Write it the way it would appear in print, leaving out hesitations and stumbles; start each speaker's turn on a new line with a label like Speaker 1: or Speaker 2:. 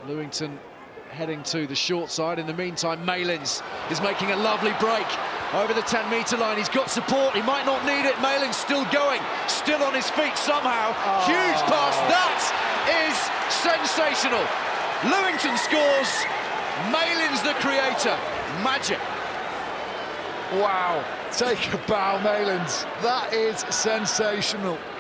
Speaker 1: Lewington heading to the short side. In the meantime, Malins is making a lovely break over the 10-metre line. He's got support, he might not need it. Malins still going, still on his feet somehow. Huge pass, that is sensational. Lewington scores, Malins the creator. Magic.
Speaker 2: Wow, take a bow, Malins. That is sensational.